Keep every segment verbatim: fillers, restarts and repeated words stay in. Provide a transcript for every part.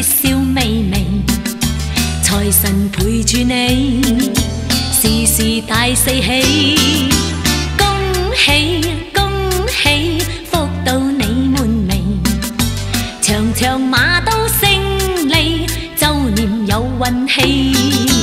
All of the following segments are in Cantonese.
笑微微，財神陪住你，時時大四喜。恭喜恭喜，福到你滿眉，場場馬都勝利，周年有運氣。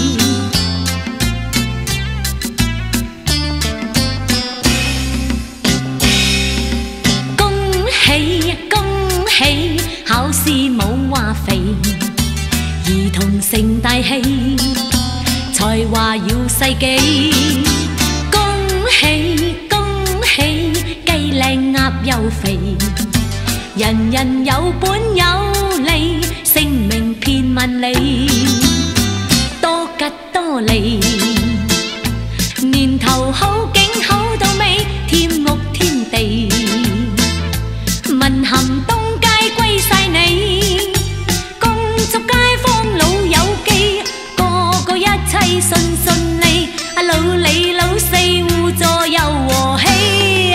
考試冇話肥，兒童成大器，才華耀世紀。恭喜恭喜，雞靚鴨又肥，人人有本有利，聲名遍萬里，多吉多利。年頭好景好到尾，添屋添地，文咸東歸晒你，恭祝街坊老友記，個個一切順順利，啊老李老四互助又和氣。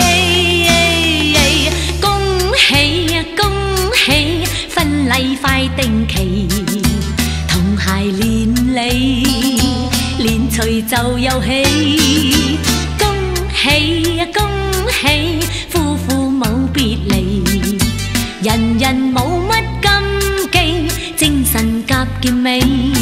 恭喜啊恭喜，婚禮快定期，同諧連理，連隨就有喜。恭喜啊恭喜，夫婦冇別離，人人冇乜禁忌，精神夾結尾。